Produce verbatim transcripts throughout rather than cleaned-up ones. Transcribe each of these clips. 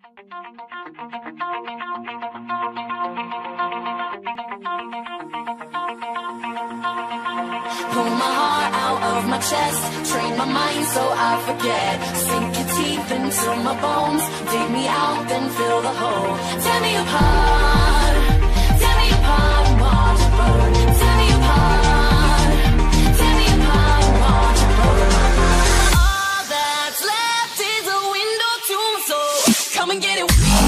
Pull my heart out of my chest, train my mind so I forget. Sink your teeth into my bones, dig me out, then fill the hole. Tear me apart, tear me apart and watch it burn. Tear me apart, tear me apart and watch it burn. All that's left is a window to my soul. Come and get it.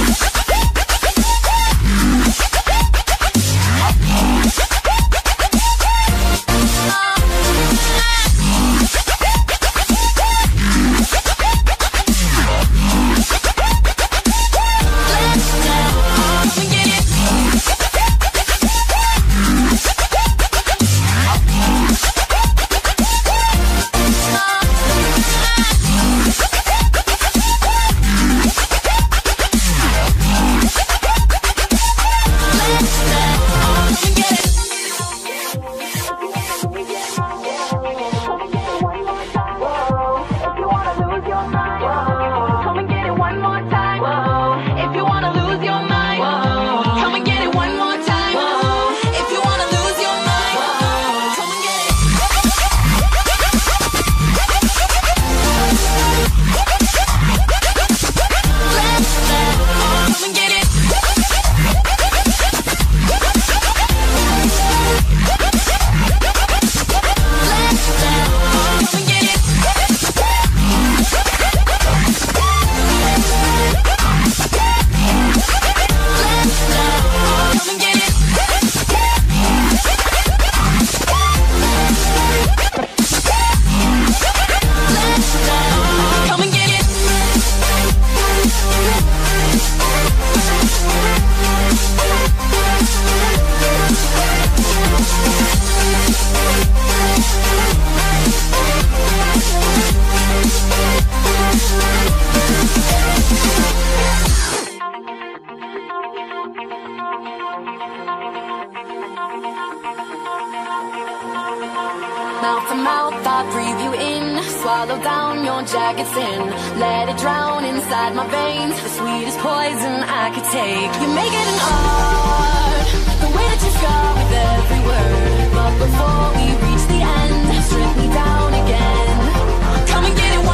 Mouth to mouth, I breathe you in. Swallow down your jagged sin. Let it drown inside my veins. The sweetest poison I could take. You make it an art, the way that you scar with every word. But before we reach the end, strip me down again. Come and get it.